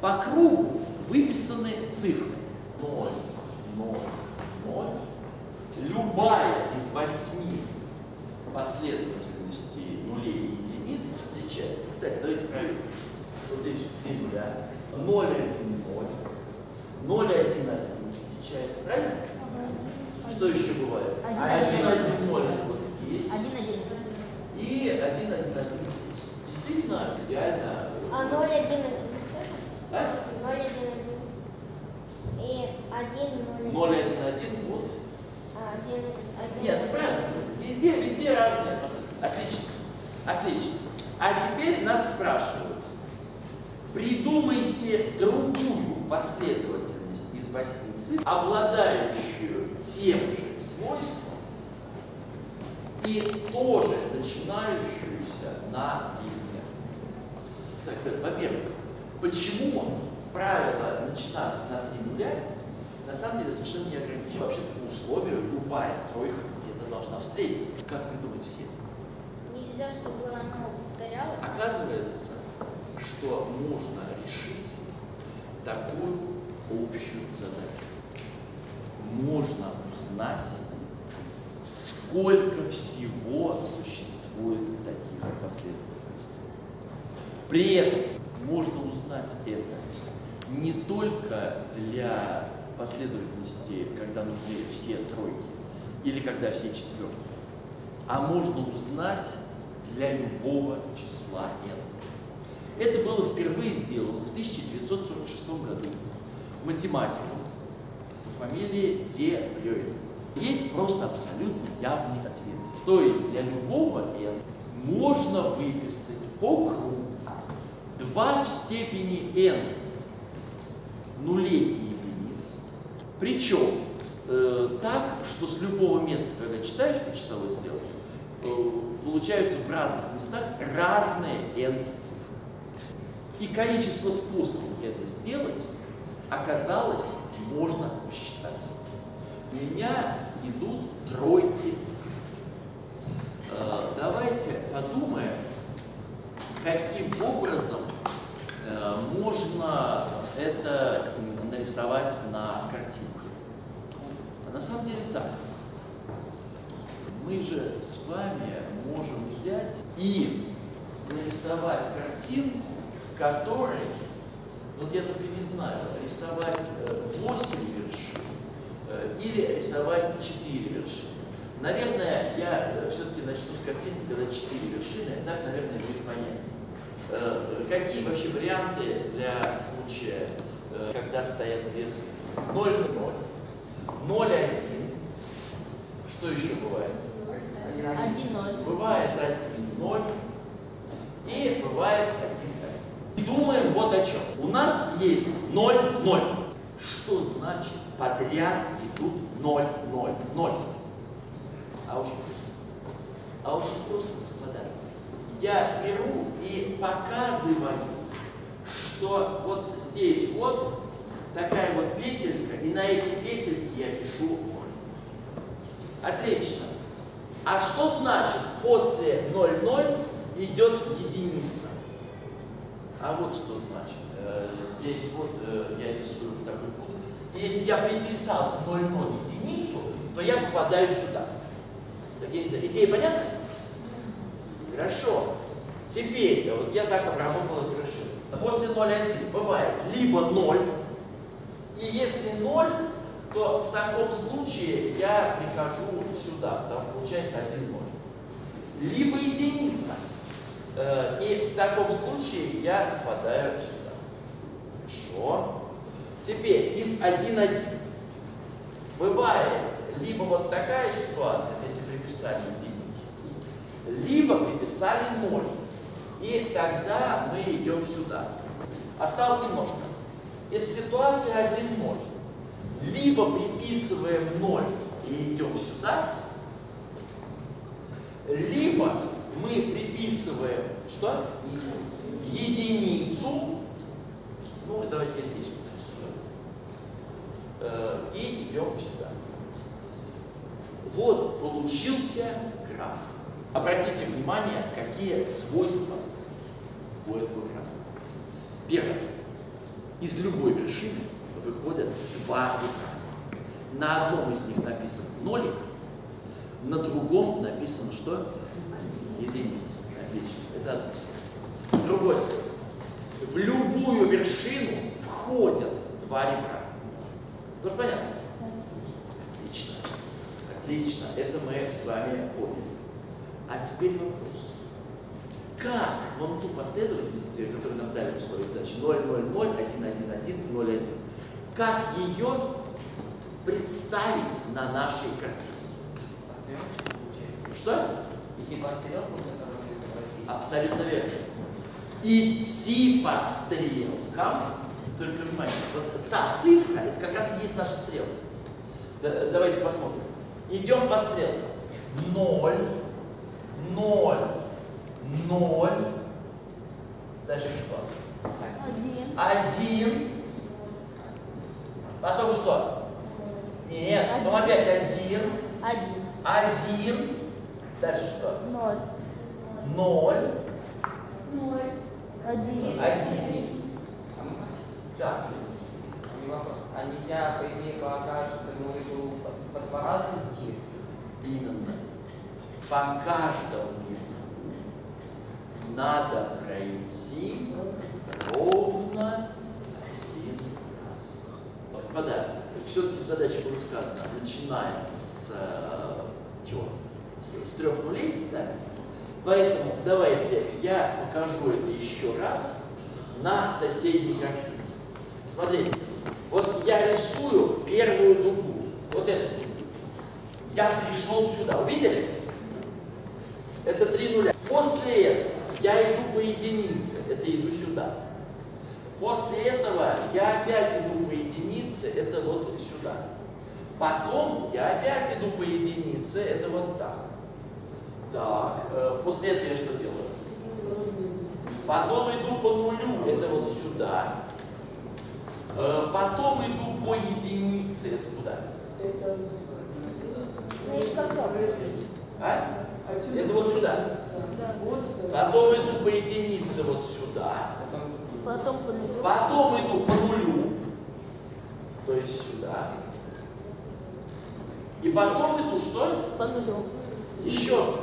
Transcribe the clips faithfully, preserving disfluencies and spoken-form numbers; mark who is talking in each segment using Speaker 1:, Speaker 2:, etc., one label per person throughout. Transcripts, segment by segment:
Speaker 1: по кругу выписаны цифры. ноль, ноль, ноль. Любая из восьми последовательностей нулей и единиц встречается. Кстати, давайте проверим. Вот здесь три нуля. ноль, один, ноль. ноль, один, один встречается. Правильно? Ага. Что еще бывает? один, один, ноль. Вот здесь. один, один. И один, один, один. Действительно, идеально.
Speaker 2: А ноль, один, один.
Speaker 1: А?
Speaker 2: ноль, один, один. И один, ноль,
Speaker 1: ноль, один, один, вот.
Speaker 2: А, один, один.
Speaker 1: Нет, ну правильно. Везде, везде разные. Отлично. Отлично. А теперь нас спрашивают. Придумайте другую последовательность из восьми цифр, обладающую тем же свойством и тоже начинающуюся на нуле. Так, во-первых, почему правило начинаться на три нуля на самом деле совершенно не ограничено. Вообще-то по условию любая тройка где-то должна встретиться. Как придумать все?
Speaker 2: Нельзя, чтобы оно повторялось.
Speaker 1: Оказывается, что можно решить такую общую задачу. Можно узнать, сколько всего существует таких последовательностей. При этом можно узнать это не только для последовательности, когда нужны все тройки, или когда все четверки, а можно узнать для любого числа n. Это было впервые сделано в тысяча девятьсот сорок шестом году математиком по фамилии Де Брёйль. Есть просто абсолютно явный ответ. То есть для любого n можно выписать по кругу два в степени n нулей и единиц. Причем э, так, что с любого места, когда читаешь по часовой стрелке, э, получаются в разных местах разные n цифры. И количество способов это сделать оказалось можно посчитать. У меня идут тройки цифр. Э, давайте подумаем, каким образом э, можно это нарисовать на картинке. А на самом деле так. Мы же с вами можем взять и нарисовать картинку, в которой, вот я только не знаю, рисовать восемь вершин э, или рисовать четыре вершины. Наверное, я все-таки начну с картинки, когда четыре вершины, так, наверное, будет понятно. Э, какие вообще варианты для случая, э, когда стоят две цифры? ноль, ноль, ноль, один. Что еще бывает?
Speaker 2: один, ноль.
Speaker 1: Бывает один, ноль. И бывает один, один. И думаем вот о чем. У нас есть ноль, ноль. Что значит подряд идут ноль, ноль, ноль? А очень просто. А очень просто, господа. Я беру и показываю, что вот здесь вот такая вот петелька, и на этой петельке я пишу ноль. Отлично. А что значит после ноль, ноль идет единица? А вот что значит. Э, здесь вот э, я рисую такой путь. Если я приписал ноль, ноль единицу, то я попадаю сюда. Идея понятна? Хорошо. Теперь, вот я так обработал эту вершину. После ноль, один бывает либо ноль, и если ноль, то в таком случае я прихожу сюда, потому что получается один, ноль. Либо единица, и в таком случае я попадаю сюда. Хорошо. Теперь из один, один бывает либо вот такая ситуация, если приписали единицу, либо приписали ноль. И тогда мы идем сюда. Осталось немножко. Если ситуация один, ноль, либо приписываем ноль и идем сюда, либо мы приписываем что? Единицу. Ну, давайте я здесь нарисую. И идем сюда. Вот получился граф. Обратите внимание, какие свойства у этого графа. Первое. Из любой вершины выходят два ребра. На одном из них написан нолик, на другом написано что? Единица. Отлично. Это одно. Другое свойство. В любую вершину входят два ребра. Тоже понятно? Отлично. Отлично. Это мы с вами поняли. А теперь вопрос. Как вон ту последовательность, которую нам дали в условии задачи ноль, ноль, ноль, один, один, один, ноль, один, как ее представить на нашей картине? Что?
Speaker 3: Идти по стрелкам, которые ты изобразил.
Speaker 1: Абсолютно верно. Идти по стрелкам, только внимание, вот та цифра, это как раз и есть наша стрелка. Да, давайте посмотрим. Идем по стрелкам. ноль, ноль, ноль. Дальше что?
Speaker 2: Один.
Speaker 1: один. Потом что? Нет, потом
Speaker 2: Один.
Speaker 1: опять один.
Speaker 2: Один.
Speaker 1: один. Дальше что?
Speaker 2: Ноль.
Speaker 1: ноль.
Speaker 2: Ноль. Один.
Speaker 1: один. Так.
Speaker 3: У меня вопрос. А нельзя, по идее, по каждому ряду по, по два раза идти?
Speaker 1: Именно. По каждому ряду надо пройти ровно один раз. Господа, все-таки задача была сказана, начинаем с, чего? С, с трех нулей, да? Поэтому давайте я покажу это еще раз на соседней картине. Смотрите, вот я рисую первую дугу, вот эту дугу. Я пришел сюда, увидели? Это три нуля. После этого я иду по единице, это иду сюда. После этого я опять иду по единице, это вот сюда. Потом я опять иду по единице, это вот так. Так, э, после этого я что делаю? Потом иду по нулю, это вот сюда. Э, потом иду по единице, это куда?
Speaker 2: Наискосок.
Speaker 1: А? Это вот сюда. Потом иду по единице вот сюда.
Speaker 2: Потом по нулю.
Speaker 1: Потом иду по нулю, то есть сюда. И потом иду что?
Speaker 2: По нулю.
Speaker 1: Еще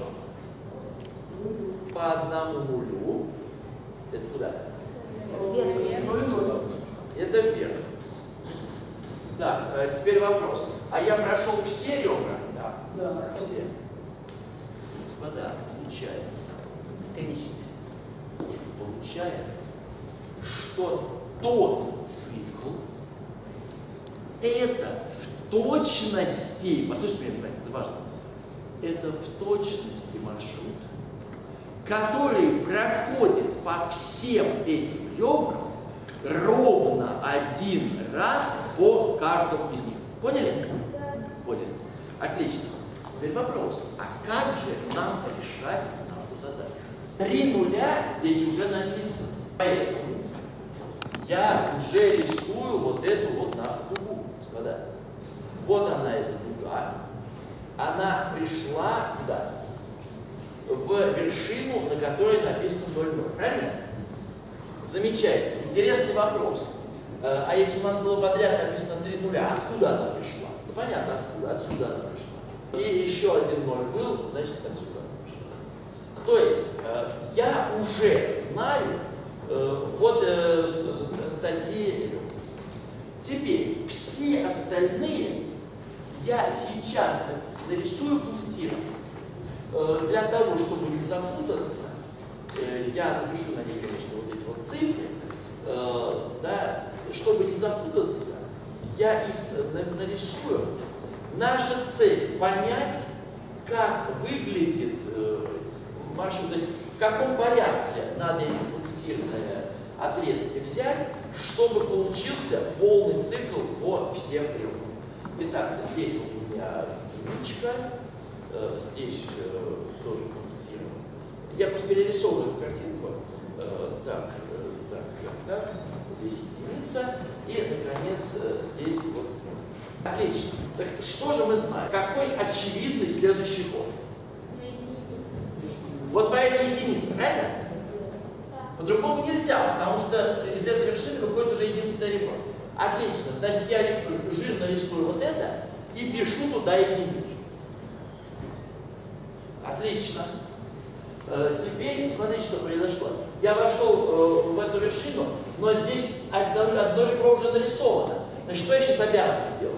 Speaker 1: по одному нулю. Это куда?
Speaker 2: Вверх.
Speaker 1: Это вверх. Так, а теперь вопрос. А я прошел все ребра? Да.
Speaker 3: Да.
Speaker 1: Все. Господа, получается,
Speaker 3: Конечно.
Speaker 1: получается, что тот цикл, это в точности, послушайте меня внимательно, это важно, это в точности маршрут, который проходит по всем этим ребрам ровно один раз по каждому из них. Поняли? Поняли. Отлично. Теперь вопрос, а как же нам решать нашу задачу? Три нуля здесь уже написано. Поэтому я уже рисую вот эту вот нашу дугу, господа. Вот она, эта дуга. Она пришла куда? В вершину, на которой написано ноль ноль. Правильно? Замечательно. Интересный вопрос. А если у нас было подряд написано три нуля, откуда она пришла? Ну, понятно, откуда. Отсюда она пришла. И еще один ноль был, значит, отсюда она пришла. То есть, я уже знаю вот такие. Теперь все остальные я сейчас нарисую пунктиром. Для того, чтобы не запутаться, я напишу на них, конечно, вот эти вот цифры, да, чтобы не запутаться, я их нарисую. Наша цель – понять, как выглядит маршрут, то есть в каком порядке надо эти пунктирные отрезки взять, чтобы получился полный цикл по всем ребрам. Итак, здесь вот у меня единичка, здесь тоже пунктирую. Я просто перерисовываю эту картинку. Так, так, так, так. Здесь единица. И, наконец, здесь вот. Отлично. Так что же мы знаем? Какой очевидный следующий ход? Вот по этой единице, правильно? По-другому нельзя, потому что из этой вершины выходит уже единственное ребро. Отлично. Значит, я жирно рисую вот это и пишу туда единицу. Отлично. Теперь смотрите, что произошло. Я вошел в эту вершину, но здесь одно, одно ребро уже нарисовано. Значит, что я сейчас обязан сделать?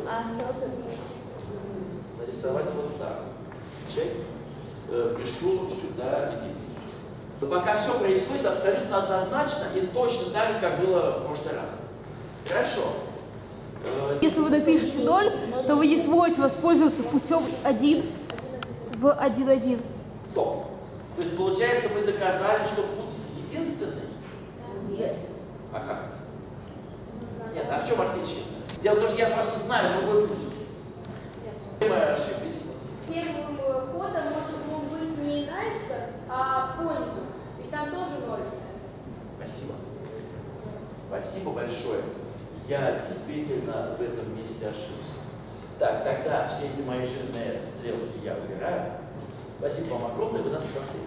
Speaker 1: Нарисовать вот так. Чек. Пишу сюда единицу. Но пока все происходит абсолютно однозначно и точно так же, как было в прошлый раз. Хорошо.
Speaker 4: Если вы напишете ноль, то вы не сможете воспользоваться путем один в один один.
Speaker 1: Стоп. То есть, получается, мы доказали, что путь единственный?
Speaker 2: Нет.
Speaker 1: А как? Нет, а в чем отличие? Дело в том, что я просто знаю другой путь. Мы ошиблись.
Speaker 5: Первым ходом может быть не наискос, а пользу. И там тоже ноль.
Speaker 1: Спасибо. Спасибо большое. Я действительно в этом месте ошибся. Так, тогда все эти мои жирные стрелки я убираю. Спасибо вам огромное, вы нас спасли.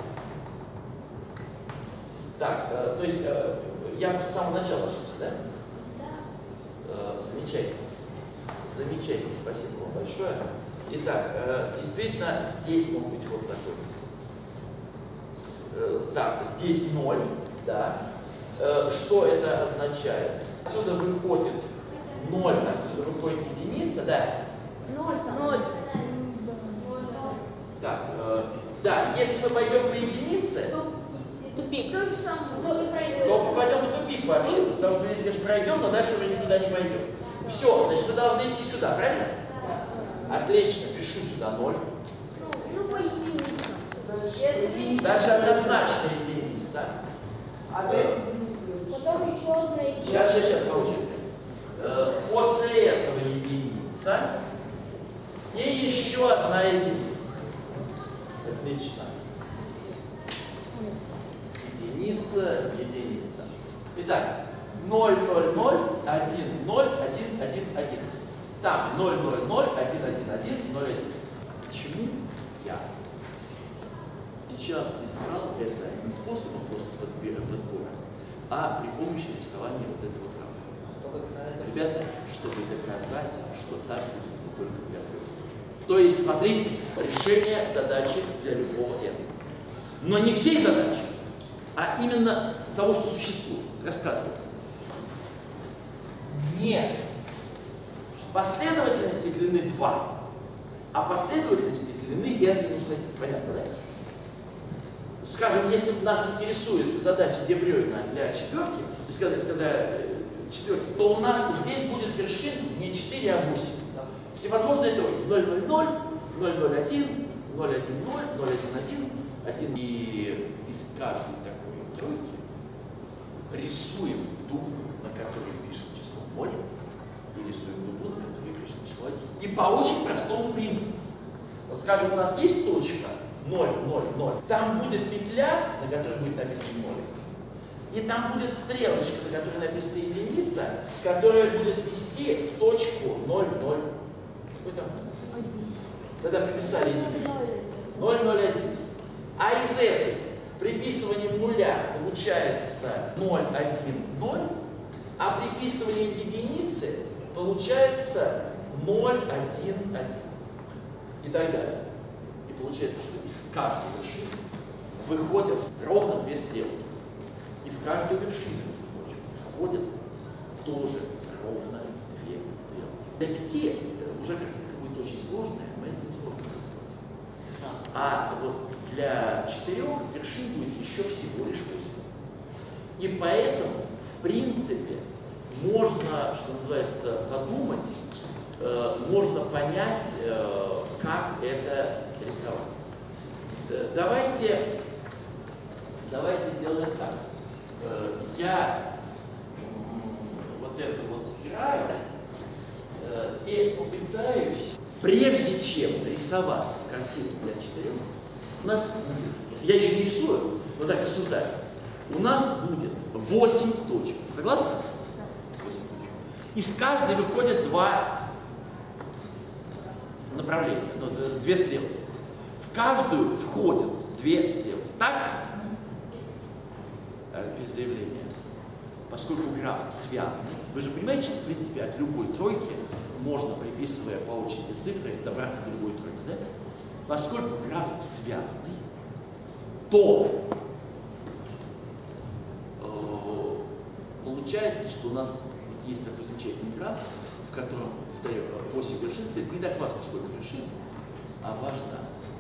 Speaker 1: Так, э, то есть э, я с самого начала ошибся, да?
Speaker 2: Да.
Speaker 1: Э, замечательно. Замечательно, спасибо вам большое. Итак, э, действительно, здесь может быть вот такой. Э, так, здесь ноль, да. Э, что это означает? Отсюда выходит ноль, отсюда выходит единица, да?
Speaker 2: Ноль там.
Speaker 5: Ноль.
Speaker 1: Так, э, да, если мы пойдем по единице,
Speaker 5: Тупик. То же самое. То и пройдет.
Speaker 1: то попадем в тупик вообще, потому что мы здесь, конечно, пройдем, но дальше уже никуда не пойдем. Все, значит, мы должны идти сюда, правильно? Отлично, пишу сюда ноль.
Speaker 2: Ну, ну, по единице.
Speaker 1: Дальше однозначная единица.
Speaker 3: Опять
Speaker 2: Потом еще одна единица.
Speaker 1: Сейчас, сейчас, сейчас получится. Э, После этого единица и еще одна единица. Отлично. Единица, единица. Итак, ноль, ноль, ноль, один, ноль, один, один, один. Там ноль, ноль, ноль, один, один, один, ноль, один. Почему я сейчас искал это не способом просто подбора, подбора, а при помощи рисования вот этого графа? Ребята, чтобы доказать, что так будет не только для трех. То есть, смотрите, решение задачи для любого n. Но не всей задачи, а именно того, что существует. Рассказываю. Не последовательности длины два, а последовательности длины n минус один. Понятно, да? Скажем, если нас интересует задача Де-Брёйна для четверки, то есть когда, когда четверки, то у нас здесь будет вершин не четыре, а восемь. Всевозможные тройки. ноль, ноль, ноль, ноль, ноль, один, ноль, один, ноль, ноль, один, один, один. И из каждой такой тройки рисуем дугу, на которой пишем число ноль, и рисуем дугу, на которой пишем число один. И по очень простому принципу. Вот скажем, у нас есть точка ноль, ноль, ноль. Там будет петля, на которой будет написано ноль. И там будет стрелочка, на которой написана единица, которая будет вести в точку ноль, ноль. Какой там? Тогда приписали единицу. ноль, ноль, один. А из этой приписыванием нуля получается ноль, один, ноль, а приписыванием единицы получается ноль, один, один. И так далее. И получается, что из каждой вершины выходят ровно две стрелки. И в каждую вершину, между прочим, входят тоже ровно две стрелки. Для пяти уже картинка будет очень сложная, мы это не сможем рисовать. А вот для четырех вершин будет еще всего лишь восемь. И поэтому, в принципе, можно, что называется, подумать, э, можно понять, э, как это рисовать. Давайте, давайте сделаем так. Э, я вот это вот стираю э, и попытаюсь, прежде чем рисовать картину для четырех, у нас будет, я еще не рисую, но так рассуждаю, у нас будет восемь точек. Согласны? восемь точек. Из каждой выходят два направления, ну, две стрелки. В каждую входят две стрелки. Так? есть заявление. Поскольку граф связанный, вы же понимаете, что в принципе от любой тройки можно, приписывая по очереди цифры, добраться до любой тройки, да? Поскольку граф связанный, то э, получается, что у нас вот есть такой замечательный граф, в котором, повторяю, восемь вершин, не так важно, сколько вершин, а важно,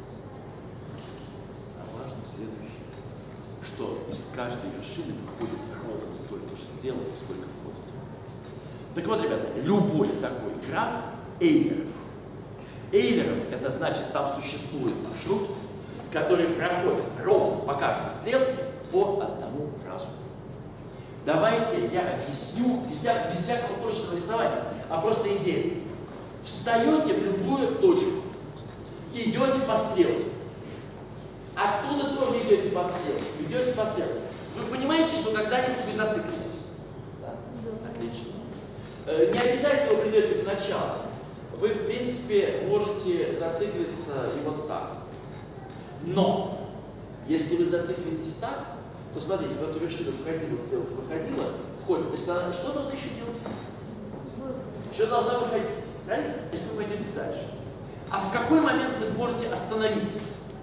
Speaker 1: а важно следующее, что из каждой вершины выходит ровно столько же стрелок, сколько входит. Так вот, ребята, любой такой граф Эйлеров. Эйлеров — это значит, там существует маршрут, который проходит ровно по каждой стрелке по одному разу. Давайте я объясню без, вся, без всякого точного рисования, а просто идея. Встаете в любую точку, идете по стрелке. Оттуда тоже идете по стрелке, идете по стрелке. Вы понимаете, что когда-нибудь вы зациклитесь? Да? Отлично. Э, не обязательно вы придете к началу. Вы, в принципе, можете зациклиться и вот так. Но, если вы зациклитесь так, то смотрите, в эту вершину входила, стрелка выходила, входит. Значит, она что должна еще делать? Еще должна выходить. Правильно? Если вы пойдете дальше. А в какой момент вы сможете остановиться?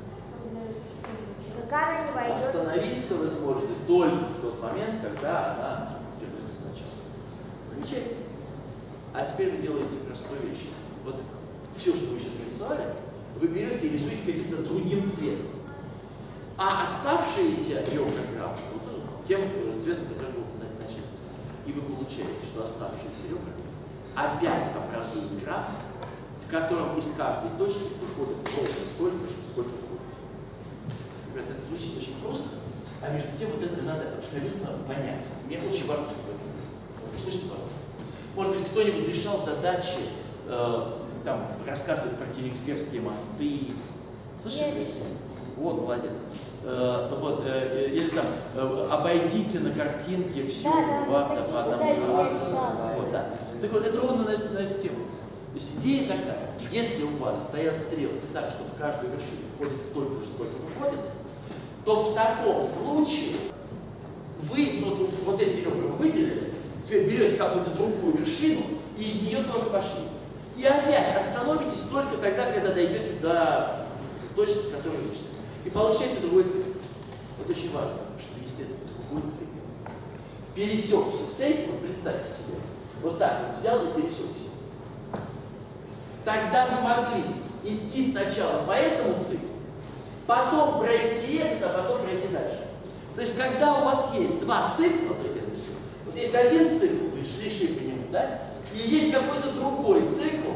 Speaker 1: Остановиться вы сможете только в тот момент, когда она вернется в начало. Замечательно. А теперь вы делаете простую вещь. Вот все, что вы сейчас нарисовали, вы берете и рисуете каким-то другим цветом. А оставшиеся ребра графа, вот тем цветом, который был начали. И вы получаете, что оставшиеся ребра опять образуют граф, в котором из каждой точки выходит ровно столько же, сколько входит. Ребята, это звучит очень просто, а между тем вот это надо абсолютно понять. Мне очень важно, чтобы это было. Слушайте, пожалуйста. Может быть, кто-нибудь решал задачи, э, там, рассказывать про Кенигсбергские мосты. Слышите? Вот, молодец. Э, вот, э, или там, э, обойдите на картинке всю
Speaker 2: да, да,
Speaker 1: по одному. Вот, да. Так вот, это ровно на, на эту тему. То есть идея такая, если у вас стоят стрелки так, что в каждую вершину входит столько же, сколько выходит, то в таком случае вы вот, вот эти ребра выделили, берете какую-то другую вершину и из нее тоже пошли. И опять остановитесь только тогда, когда дойдете до точки, с которой вышли. И получаете другой цикл. Вот очень важно, что если это другой цикл пересекся с этим, представьте себе, вот так вот взял и пересекся. Тогда вы могли идти сначала по этому циклу, потом пройти этот, а потом пройти дальше. То есть, когда у вас есть два цикла, вот есть один цикл, вы шли, шли по нему, да, и есть какой-то другой цикл,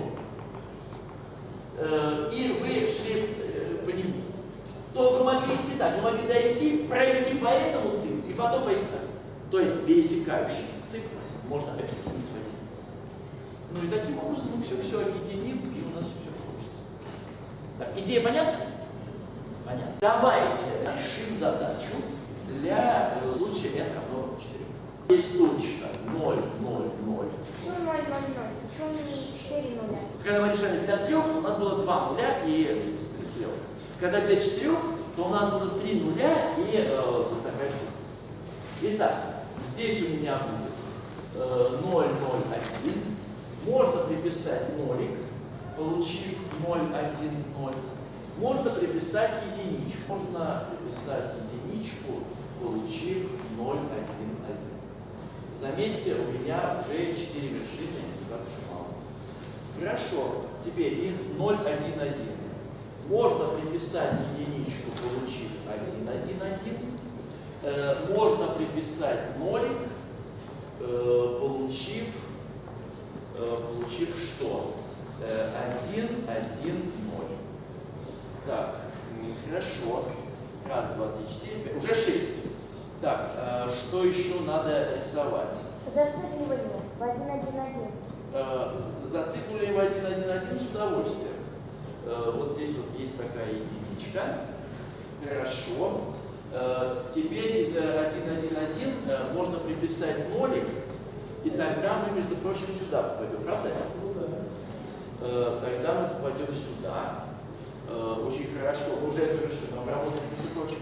Speaker 1: э, и вы шли э, по нему, то вы могли идти так, вы могли дойти, пройти по этому циклу, и потом пойти так. То есть, пересекающиеся циклы можно объединить в один. Ну и таким образом мы все, все объединим, и у нас все получится. Так, идея понятна? Понятно. Давайте решим задачу для э, случая n равно четырем. Есть точка ноль, ноль, ноль.
Speaker 2: Почему ноль, ноль, ноль? Почему не четыре нуля?
Speaker 1: Когда мы решали для трех, у нас было два нуля и стрелка. Когда для четырех, то у нас будут три нуля и э, вот такая штука. Итак, здесь у меня будет э, ноль, ноль, один. Можно приписать нолик, получив ноль, один, ноль. Можно приписать единичку. Можно приписать единичку, получив ноль, один, один. Заметьте, у меня уже четыре вершины, не так уж и мало. Хорошо. Теперь из ноль, один, один можно приписать единичку, получив один, один, один. Э, можно приписать нолик, э, получив, э, получив что? Э, один, один, ноль. Так, хорошо. Раз, два, три, четыре, пять. Уже шесть. Так, э, что еще надо рисовать?
Speaker 2: Зацикливание в один, один, один.
Speaker 1: Э, зацикливание в один, один, один с удовольствием. Э, вот здесь вот есть такая единичка. Хорошо. Э, теперь из один, один, один э, можно приписать нолик, и тогда мы, между прочим, сюда попадем, правда? Э, тогда мы попадем сюда. Э, очень хорошо. Мы уже эту решили, обработали, между прочим.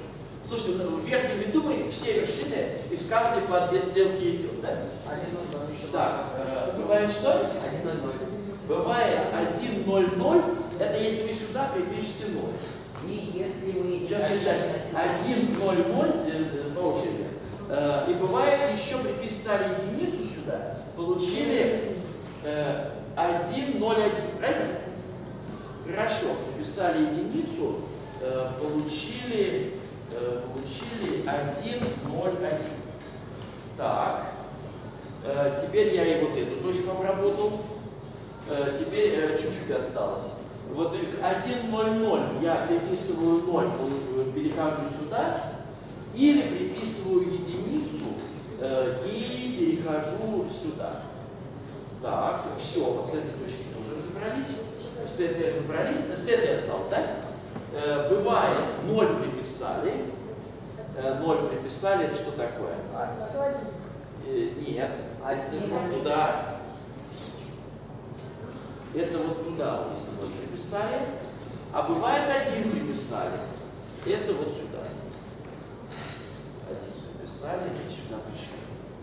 Speaker 1: Слушайте, в верхнем ряду мы все вершины, из каждой по две стрелки идет, да?
Speaker 3: один ноль ноль еще.
Speaker 1: Так, э, бывает что?
Speaker 3: один ноль ноль.
Speaker 1: Бывает один ноль ноль, это если вы сюда припишете ноль.
Speaker 3: И если мы...
Speaker 1: Сейчас, сейчас, сейчас. один ноль ноль по очереди. Э, и бывает еще приписали единицу сюда, получили э, один ноль один, правильно? Хорошо, приписали единицу, э, получили, э, получили один ноль один. Так, э, теперь я и вот эту точку обработал. Э, теперь э, чуть-чуть осталось. Вот один ноль ноль я приписываю ноль, перехожу сюда, или приписываю единицу э, и перехожу сюда. Так, все, вот с этой точки мы уже разобрались. С этой разобрались, с этой осталось, да? Э, бывает, ноль приписали. Э, ноль приписали, это что такое? Э, нет.
Speaker 3: Один.
Speaker 1: Вот туда. Это вот туда вот, если ноль приписали. А бывает один приписали. Это вот сюда. Один приписали, и сюда пришли.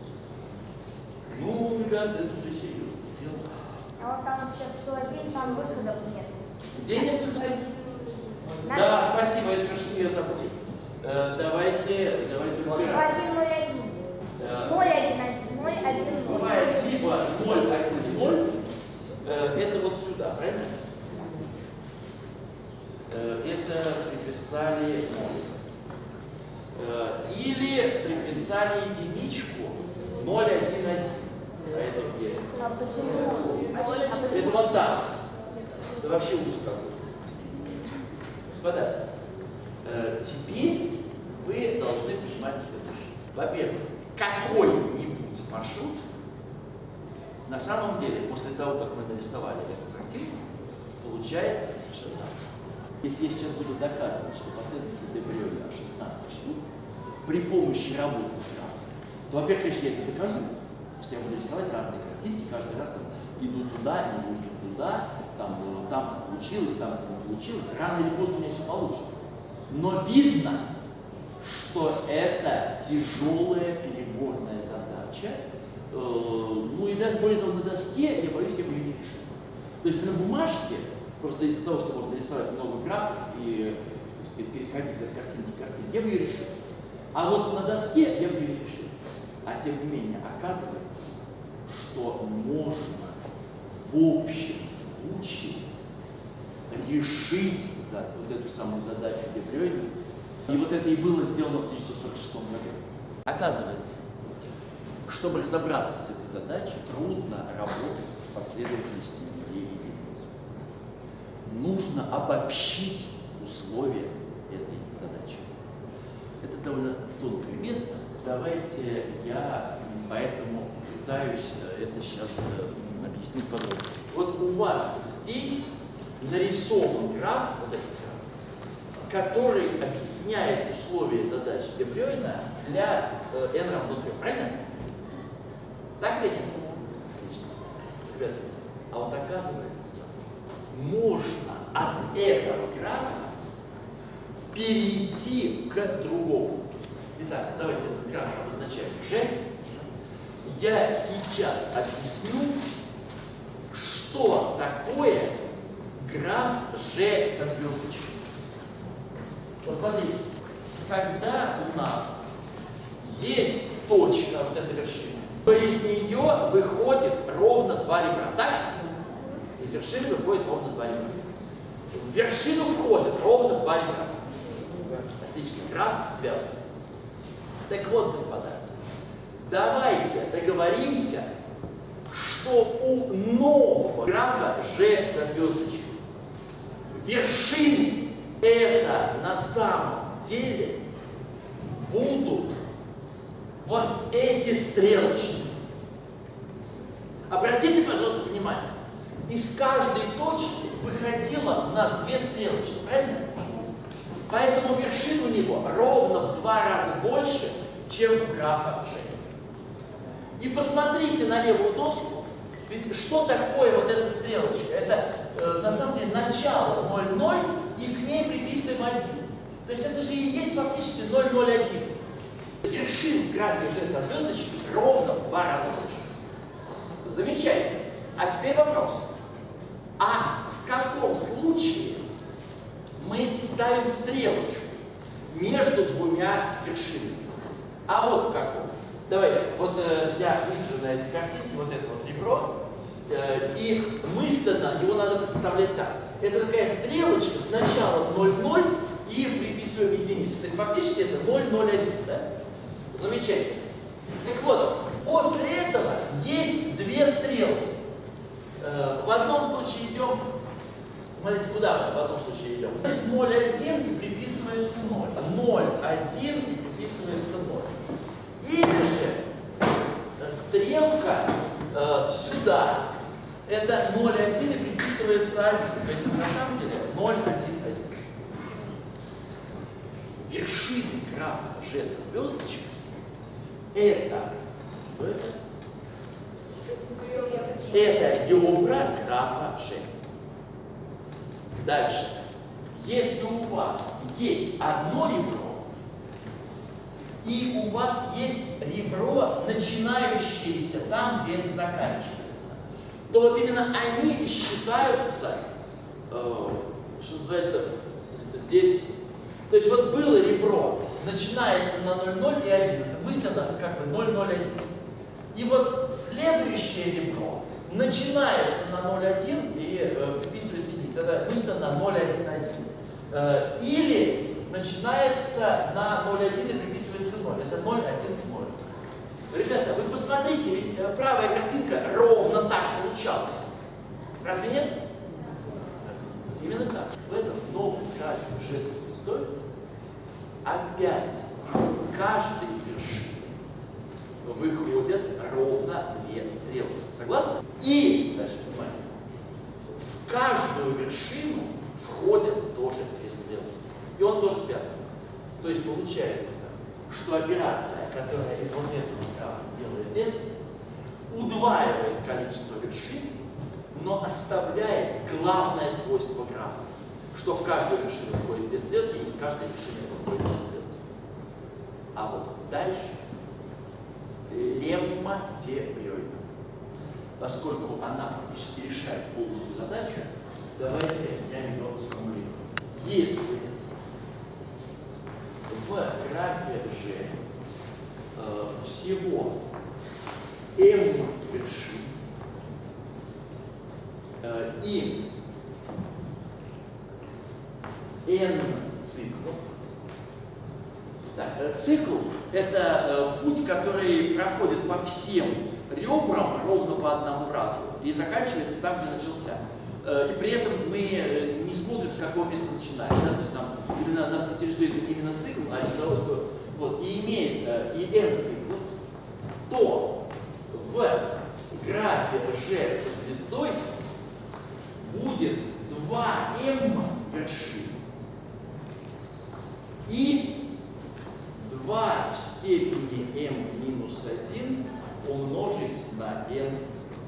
Speaker 1: Ну, ребят, это уже серьезно дело.
Speaker 2: А вот там вообще сто один, там выходов нет.
Speaker 1: Где нет выхода? Да, спасибо, эту вершину я забыл. Э, давайте, давайте разбираться.
Speaker 2: один ноль один.
Speaker 1: Э,
Speaker 2: ноль один один. ноль один ноль.
Speaker 1: Бывает либо ноль один ноль, э, это вот сюда, правильно? Э, это приписали ноль. Э, или приписали единичку ноль один один. А это где?
Speaker 2: А почему?
Speaker 1: Это вот там. Это вообще ужас какой. Господа, э, теперь вы должны понимать следующее. Во-первых, какой-нибудь маршрут на самом деле, после того, как мы нарисовали эту картинку, получается совершенно. Если я сейчас буду доказывать, что последовательность де Брёля шестнадцать штук при помощи работы с графом, то, во-первых, конечно, я это докажу. Потому что я буду рисовать разные картинки, каждый раз там иду туда, иду не туда, там, там получилось, там не получилось. Рано или поздно у меня все получится. Но видно, что это тяжелая переборная задача. Э, ну и даже более того, на доске, я боюсь, я бы ее не решил. То есть на бумажке, просто из-за того, что можно рисовать много графов и, так сказать, переходить от картинки к картинке, я бы ее решил. А вот на доске я бы ее не решил. А тем не менее, оказывается, что можно в общем случае решить за вот эту самую задачу де Брёйля. И вот это и было сделано в тысяча девятьсот сорок шестом году. Оказывается, чтобы разобраться с этой задачей, трудно работать с последовательностью единиц. Нужно обобщить условия этой задачи. Это довольно тонкое место. Давайте я поэтому пытаюсь это сейчас объяснить подробно. Вот у вас здесь нарисован граф, вот этот граф, который объясняет условия задачи де Брёйля для э, n равно трем, правильно? Так или нет? Отлично. Ребята, а вот оказывается, можно от этого графа перейти к другому. Итак, давайте этот граф обозначаем G. Я сейчас объясню, что такое граф G со звездочкой. Посмотрите, когда у нас есть точка, вот эта вершина, то из нее выходит ровно два ребра. Так? Из вершины выходит ровно два ребра. В вершину входит ровно два ребра. Отлично, граф связан. Так вот, господа, давайте договоримся, что у нового графа G со звездочкой вершины это на самом деле будут вот эти стрелочки. Обратите, пожалуйста, внимание. Из каждой точки выходило у нас две стрелочки, правильно? Поэтому вершин у него ровно в два раза больше, чем у графа G. И посмотрите на левую доску. Ведь что такое вот эта стрелочка? Это э, на самом деле начало ноль ноль, и к ней приписываем один. То есть это же и есть фактически ноль ноль один. Вершин графика G со звездочкой ровно в два раза больше. Замечательно. А теперь вопрос. А в каком случае мы ставим стрелочку между двумя вершинами? А вот в каком. Давайте, вот э, я вижу на этой картинке вот это вот ребро, э, и мысленно его надо представлять так. Это такая стрелочка, сначала ноль ноль и приписываем единицу. То есть фактически это ноль ноль один, да? Замечательно. Так вот, после этого есть две стрелки. Э, в одном случае идем, смотрите, куда мы в одном случае идем. Есть ноль один и приписывается ноль. ноль один и приписывается ноль. Или же стрелка э, сюда. Это ноль один и приписывается один. То есть на самом деле ноль один один. Вершины графа G со звездочкой это, что это? Это ребра графа G. Дальше. Если у вас есть одно ребро, и у вас есть ребро, начинающееся там, где это заканчивается, то вот именно они считаются, э, что называется, здесь. То есть вот было ребро, начинается на ноль ноль и один, это мысленно как бы ноль ноль один. И вот следующее ребро начинается на ноль один и э, приписывается единица, это мысленно ноль один один. Э, или начинается на ноль один и приписывается ноль. Это ноль один ноль. Ребята, вы посмотрите, ведь правая картинка ровно так получалась. Разве нет? Именно так. В этом новом графике G со звездой опять из каждой вершины выходят ровно две стрелки. Согласны? И, дальше, внимание, в каждую вершину входят тоже две стрелки. И он тоже связан. То есть получается, что операция, которая из вот этого графа делает это, удваивает количество вершин, но оставляет главное свойство графа, что в каждую вершину входит две стрелки, и из каждой вершины выходит две стрелки. А вот дальше лемма теорима. Поскольку она фактически решает полностью задачу, давайте я ее сформулирую. Если в графе G э, всего m вершин э, и n циклов. Да, э, цикл – это э, путь, который проходит по всем ребрам ровно по одному разу и заканчивается там, где начался. Э, и при этом мы не смотрим, с какого места начинаем. Да? То есть нам, именно, нас интересует именно цикл, а не того, что вот, и имеет э, и n циклов, то в графе G со звездой будет два m вершин и два в степени m минус один умножить на n циклов.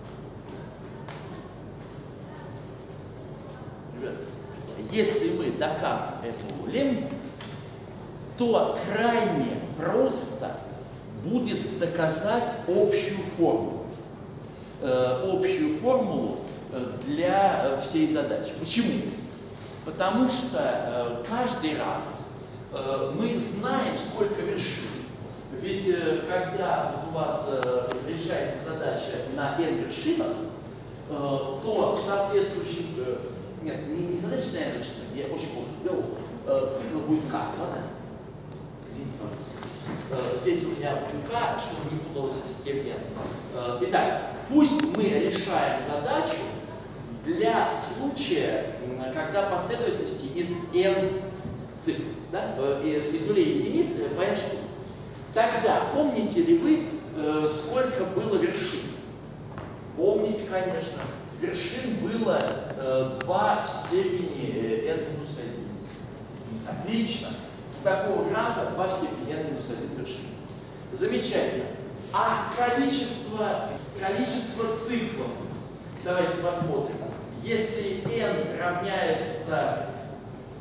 Speaker 1: Ребята, если мы докажем эту лемму, то крайне просто будет доказать общую формулу. Э, общую формулу для всей задачи. Почему? Потому что э, каждый раз э, мы знаем, сколько вершин. Ведь э, когда вот у вас э, решается задача на n вершинах, э, то в соответствующем... Э, нет, не, не задача на n вершинах, я очень плохо сделал. Э, цикл будет k, ладно? Извините, пожалуйста. Э, здесь у меня будет k, чтобы не путалась степень. Э, итак, пусть мы решаем задачу для случая, когда последовательности из n цифр, да, из, из нулей и единиц по n штук. Тогда помните ли вы, э, сколько было вершин? Помните, конечно. Вершин было э, два в степени э, n минус один. Отлично. У такого графа два в степени n минус один вершин. Замечательно. А количество, количество циклов, давайте посмотрим. Если n равняется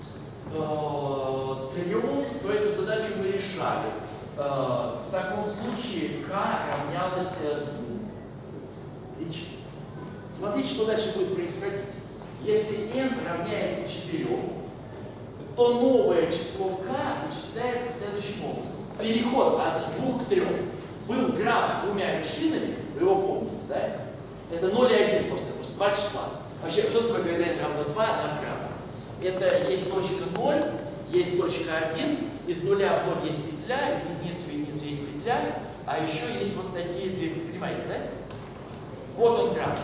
Speaker 1: э, трем, то эту задачу мы решали. Э, в таком случае k равнялось двум. Отлично. Смотрите, что дальше будет происходить. Если n равняется четырем, то новое число k вычисляется следующим образом. Переход от двух к трем. Был граф с двумя вершинами, вы его помните, да? Это ноль и один просто, просто два числа. Вообще, что такое, когда n равно два, наш граф? Это есть точка ноль, есть точка один, из нуля в ноль есть петля, из единицы в единицу есть петля, а еще есть вот такие две, понимаете, да? Вот он граф.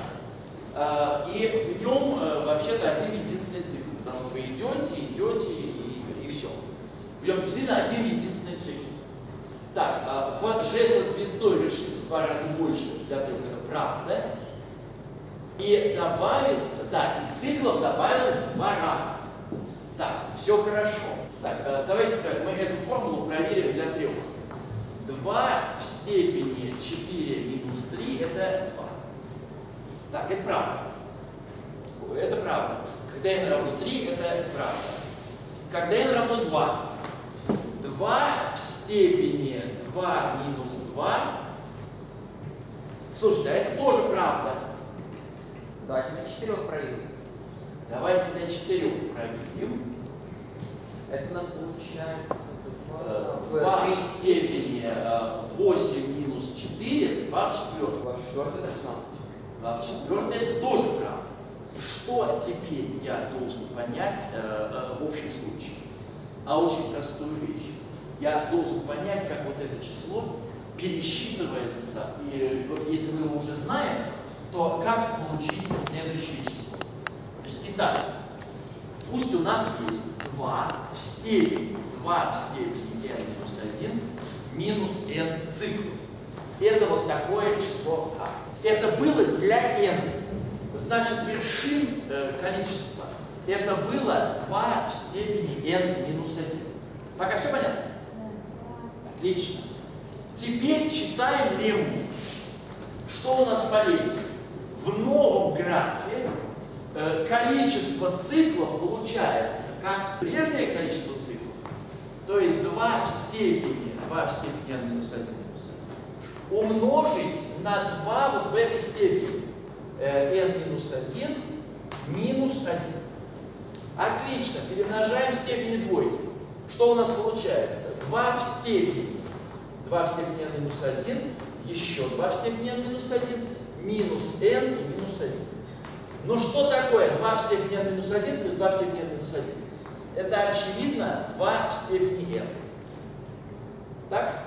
Speaker 1: И в нем вообще-то один единственный цикл, потому что вы идете, идете и, и, и все. В нем действительно один единственный цикл. Так, в G со звездой решили в два раза больше для трех, это правда. И добавится, да, и циклов добавилось в два раза. Так, все хорошо. Так, давайте-ка мы эту формулу проверим для трех. два в степени четыре минус три это два. Так, это правда. Это правда. Когда n равно три, это правда. Когда n равно два. два в степени два минус два. Слушайте, а это тоже правда.
Speaker 3: Давайте на четырех проверим.
Speaker 1: Давайте на четырех проверим.
Speaker 3: Это у нас получается
Speaker 1: два в степени восемь минус четыре, два в четвертом.
Speaker 3: два в четвертом это шестнадцать.
Speaker 1: два в четвертом это тоже правда. Что теперь я должен понять э, в общем случае? А очень простую вещь. Я должен понять, как вот это число пересчитывается. И вот если мы его уже знаем, то как получить следующее число? Значит, итак, пусть у нас есть два в степени, два в степени n минус один минус n циклов. Это вот такое число k. Это было для n. Значит, вершин э, количества. Это было два в степени n минус один. Пока все понятно? Отлично. Теперь читаем лемму. Что у нас по лемме? В новом графе э, количество циклов получается как прежнее количество циклов, то есть два в степени, два в степени n минус один минус один, умножить на два вот в этой степени э, n минус один минус один. Отлично, перемножаем степени двойки. Что у нас получается? два в степени, два в степени n минус один, еще два в степени n минус один, минус n и минус один. Ну что такое два в степени n минус один плюс два в степени n минус один? Это очевидно два в степени n. Так?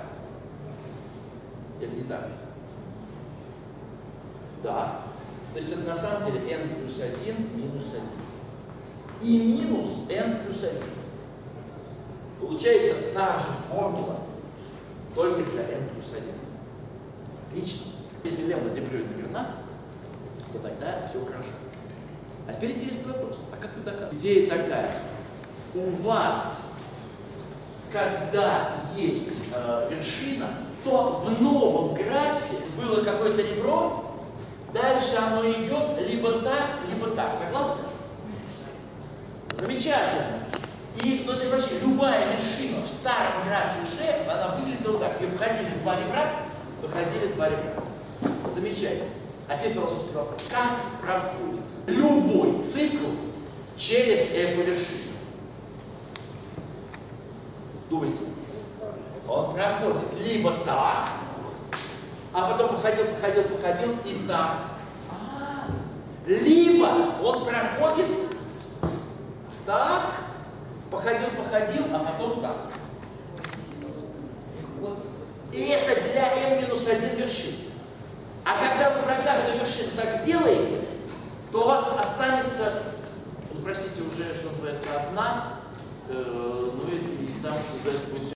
Speaker 1: Или не так? Да. То есть это на самом деле n плюс один минус один. И минус n плюс один. Получается та же формула, только для n плюс один. Отлично. Если лемма непрерывно верна, то тогда все хорошо. А теперь интересный вопрос. А как вы доказываете? Идея такая. У вас, когда есть э, вершина, то в новом графе было какое-то ребро, дальше оно идет либо так, либо так. Согласны? Замечательно. И ну, вообще, любая вершина в старом графе G, она выглядела вот так. И входили два ребра, выходили два ребра. Замечательно. А теперь философский вопрос. Как проходит любой цикл через эту вершину? Думайте. Он проходит либо так, а потом походил, походил, походил и так. Либо он проходит так, походил, походил, а потом так. И это для n минус один вершин. А когда вы про каждую вершину так сделаете, то у вас останется, ну, простите, уже, что называется, одна, э, ну и, и там, что называется, будет